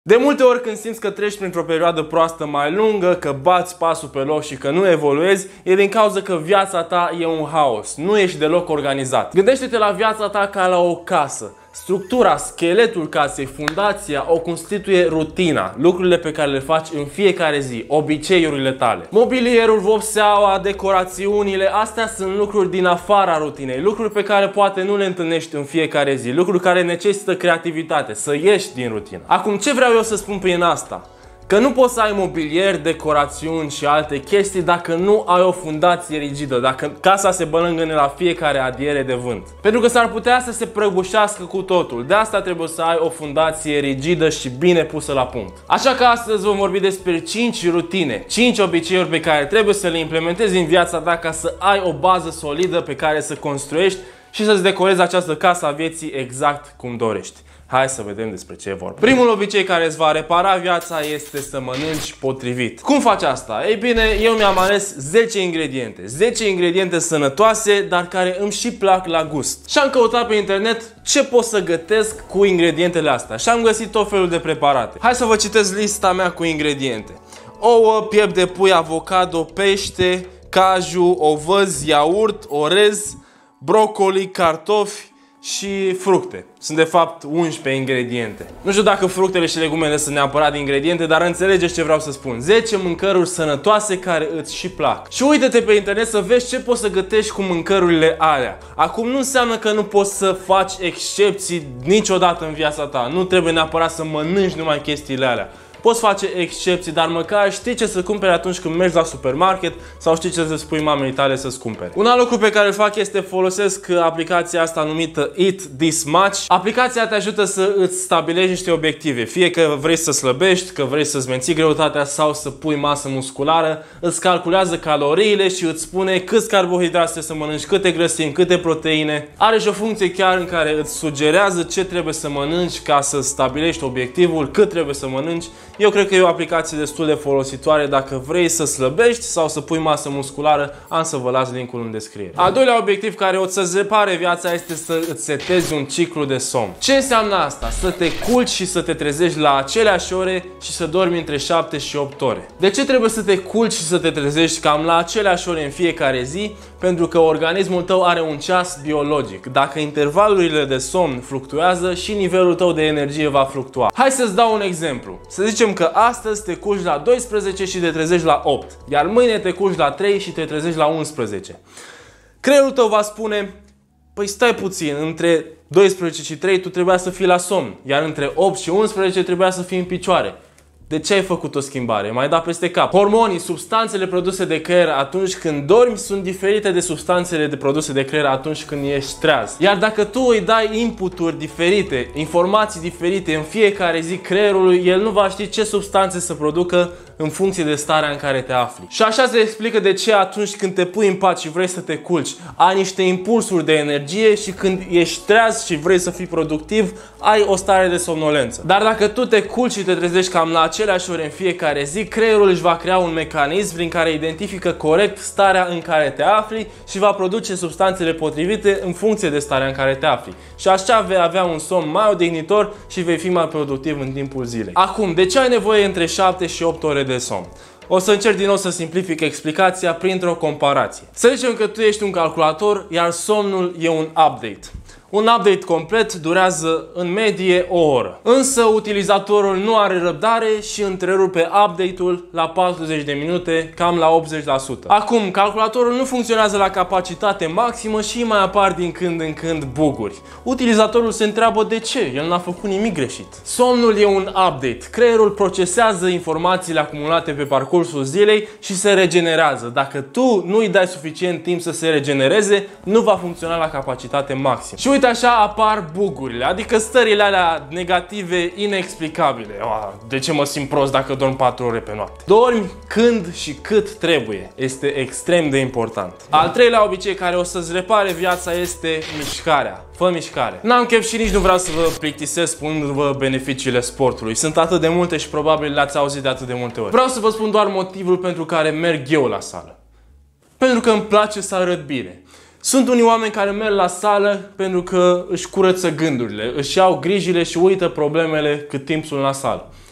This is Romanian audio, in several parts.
De multe ori când simți că treci printr-o perioadă proastă mai lungă, că bați pasul pe loc și că nu evoluezi, e din cauza că viața ta e un haos, nu ești deloc organizat. Gândește-te la viața ta ca la o casă. Structura, scheletul casei, fundația o constituie rutina, lucrurile pe care le faci în fiecare zi, obiceiurile tale. Mobilierul, vopseaua, decorațiunile, astea sunt lucruri din afara rutinei, lucruri pe care poate nu le întâlnești în fiecare zi, lucruri care necesită creativitate, să ieși din rutină. Acum, ce vreau eu să spun prin asta? Că nu poți să ai mobilier, decorațiuni și alte chestii dacă nu ai o fundație rigidă, dacă casa se bălângâne la fiecare adiere de vânt. Pentru că s-ar putea să se prăbușească cu totul. De asta trebuie să ai o fundație rigidă și bine pusă la punct. Așa că astăzi vom vorbi despre 5 rutine, 5 obiceiuri pe care trebuie să le implementezi în viața ta ca să ai o bază solidă pe care să construiești și să-ți decorezi această casă a vieții exact cum dorești. Hai să vedem despre ce e vorba. Primul obicei care îți va repara viața este să mănânci potrivit. Cum faci asta? Ei bine, eu mi-am ales 10 ingrediente. 10 ingrediente sănătoase, dar care îmi și plac la gust. Și am căutat pe internet ce pot să gătesc cu ingredientele astea. Și am găsit tot felul de preparate. Hai să vă citesc lista mea cu ingrediente. Ouă, piept de pui, avocado, pește, caju, ovăz, iaurt, orez, brocoli, cartofi și fructe. Sunt de fapt 11 ingrediente. Nu știu dacă fructele și legumele sunt neapărat ingrediente, dar înțelegeți ce vreau să spun. 10 mâncăruri sănătoase care îți și plac. Și uite-te pe internet să vezi ce poți să gătești cu mâncărurile alea. Acum nu înseamnă că nu poți să faci excepții niciodată în viața ta. Nu trebuie neapărat să mănânci numai chestiile alea. Poți face excepții, dar măcar știi ce să cumperi atunci când mergi la supermarket sau știi ce să spui mamei tale să-ți cumperi. Un alt lucru pe care îl fac este folosesc aplicația asta numită Eat This Much. Aplicația te ajută să îți stabilești niște obiective. Fie că vrei să slăbești, că vrei să-ți menții greutatea sau să pui masă musculară, îți calculează caloriile și îți spune câți carbohidrate să mănânci, câte grăsimi, câte proteine. Are și o funcție chiar în care îți sugerează ce trebuie să mănânci ca să stabilești obiectivul, cât trebuie să mănânci. Eu cred că e o aplicație destul de folositoare dacă vrei să slăbești sau să pui masă musculară. Am să vă las linkul în descriere. Al doilea obiectiv care o să-ți repare viața este să îți setezi un ciclu de somn. Ce înseamnă asta? Să te culci și să te trezești la aceleași ore și să dormi între 7 și 8 ore. De ce trebuie să te culci și să te trezești cam la aceleași ore în fiecare zi? Pentru că organismul tău are un ceas biologic. Dacă intervalurile de somn fluctuează, și nivelul tău de energie va fluctua. Hai să-ți dau un exemplu. Să zicem că astăzi te culci la 12 și te trezești la 8, iar mâine te culci la 3 și te trezești la 11. Creierul tău va spune: păi stai puțin, între 12 și 3 tu trebuia să fii la somn, iar între 8 și 11 trebuia să fii în picioare. De ce ai făcut o schimbare? M-ai dat peste cap. Hormonii, substanțele produse de creier atunci când dormi sunt diferite de substanțele produse de creier atunci când ești treaz. Iar dacă tu îi dai inputuri diferite, informații diferite în fiecare zi creierului, el nu va ști ce substanțe să producă în funcție de starea în care te afli. Și așa se explică de ce atunci când te pui în pat și vrei să te culci, ai niște impulsuri de energie și când ești treaz și vrei să fii productiv, ai o stare de somnolență. Dar dacă tu te culci și te trezești cam la aceleași ore în fiecare zi, creierul își va crea un mecanism prin care identifică corect starea în care te afli și va produce substanțele potrivite în funcție de starea în care te afli. Și așa vei avea un somn mai odihnitor și vei fi mai productiv în timpul zilei. Acum, de ce ai nevoie între 7 și 8 ore de somn? O să încerc din nou să simplific explicația printr-o comparație. Să zicem că tu ești un calculator, iar somnul e un update. Un update complet durează în medie o oră. Însă utilizatorul nu are răbdare și întrerupe update-ul la 40 de minute, cam la 80%. Acum, calculatorul nu funcționează la capacitate maximă și mai apar din când în când buguri. Utilizatorul se întreabă de ce, el n-a făcut nimic greșit. Somnul e un update. Creierul procesează informațiile acumulate pe parcursul zilei și se regenerează. Dacă tu nu îi dai suficient timp să se regenereze, nu va funcționa la capacitate maximă. Și uite așa apar bugurile, adică stările alea negative inexplicabile. De ce mă simt prost dacă dorm 4 ore pe noapte? Dormi când și cât trebuie. Este extrem de important. Al treilea obicei care o să-ți repare viața este mișcarea. Fă mișcare. N-am chef și nici nu vreau să vă plictisesc spunându-vă beneficiile sportului. Sunt atât de multe și probabil le-ați auzit de atât de multe ori. Vreau să vă spun doar motivul pentru care merg eu la sală. Pentru că îmi place să arăt bine. Sunt unii oameni care merg la sală pentru că își curăță gândurile, își iau grijile și uită problemele cât timp sunt la sală.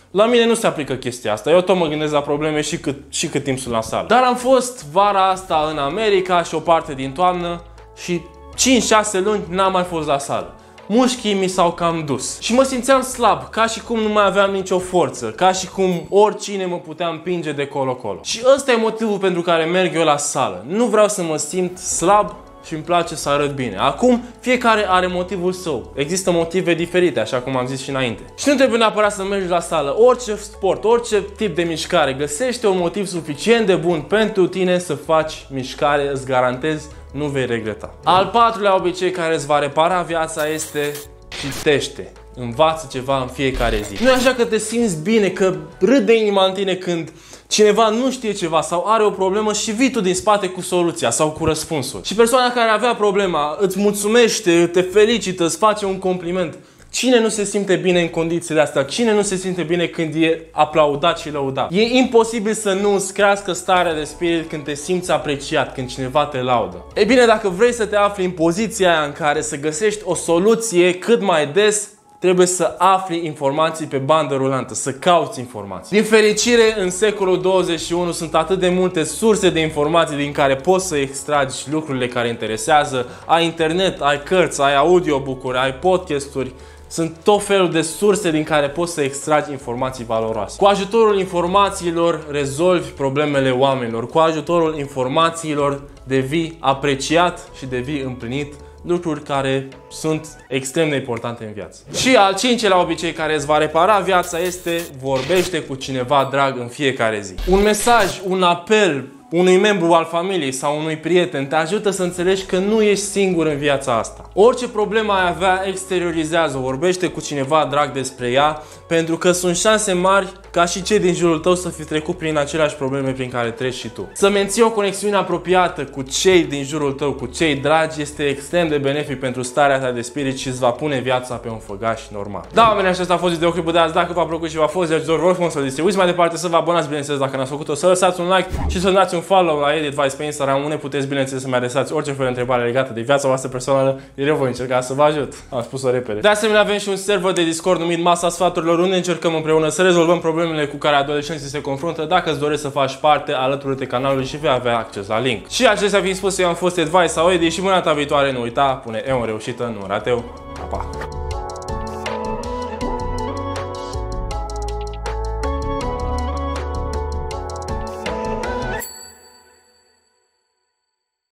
La mine nu se aplică chestia asta. Eu tot mă gândesc la probleme și cât timp sunt la sală. Dar am fost vara asta în America și o parte din toamnă și 5-6 luni n-am mai fost la sală. Mușchii mi s-au cam dus și mă simțeam slab, ca și cum nu mai aveam nicio forță, ca și cum oricine mă putea împinge de colo-colo. Și ăsta e motivul pentru care merg eu la sală. Nu vreau să mă simt slab și îmi place să arăt bine. Acum, fiecare are motivul său. Există motive diferite, așa cum am zis și înainte. Și nu trebuie neapărat să mergi la sală. Orice sport, orice tip de mișcare, găsește un motiv suficient de bun pentru tine să faci mișcare, îți garantez, nu vei regreta. Al patrulea obicei care îți va repara viața este: citește. Învață ceva în fiecare zi. Nu e așa că te simți bine, că râde inima în tine când cineva nu știe ceva sau are o problemă și vii tu din spate cu soluția sau cu răspunsul. Și persoana care avea problema îți mulțumește, te felicită, îți face un compliment. Cine nu se simte bine în condițiile astea? Cine nu se simte bine când e aplaudat și lăudat? E imposibil să nu îți crească starea de spirit când te simți apreciat, când cineva te laudă. Ei bine, dacă vrei să te afli în poziția aia în care să găsești o soluție cât mai des, trebuie să afli informații pe bandă rulantă, să cauți informații. Din fericire, în secolul 21 sunt atât de multe surse de informații din care poți să extragi lucrurile care interesează. Ai internet, ai cărți, ai audiobook-uri, ai podcasturi. Sunt tot felul de surse din care poți să extragi informații valoroase. Cu ajutorul informațiilor rezolvi problemele oamenilor. Cu ajutorul informațiilor devii apreciat și devii împlinit, lucruri care sunt extrem de importante în viață. Și al cincelea obicei care îți va repara viața este: vorbește cu cineva drag în fiecare zi. Un mesaj, un apel unui membru al familiei sau unui prieten te ajută să înțelegi că nu ești singur în viața asta. Orice problemă ai avea, exteriorizează, vorbește cu cineva drag despre ea, pentru că sunt șanse mari ca și cei din jurul tău să fi trecut prin aceleași probleme prin care treci și tu. Să menții o conexiune apropiată cu cei din jurul tău, cu cei dragi, este extrem de benefic pentru starea ta de spirit și îți va pune viața pe un făgaș normal. Da, oameni, așa a fost videoclipul de azi. Dacă v-a plăcut și v-a fost de ajutor, vă spun să distribuiți mai departe, să vă abonați, bineînțeles, dacă n-ați făcut-o, să lăsați un like și să dați un follow la Edit pe Instagram, unde puteți, bineînțeles, să-mi adresați orice fel de întrebare legată de viața voastră personală, iar eu voi încerca să vă ajut. Am spus-o repede. De asemenea, avem și un server de Discord numit Masa Sfaturilor, unde încercăm împreună să rezolvăm problemele cu care adolescenții se confruntă. Dacă îți dorești să faci parte, alături-te canalului și vei avea acces la link. Și acestea fiind spuse, eu am fost Advice sau Edi și până data viitoare nu uita, pune eu în reușită, nu rateu. Pa, pa!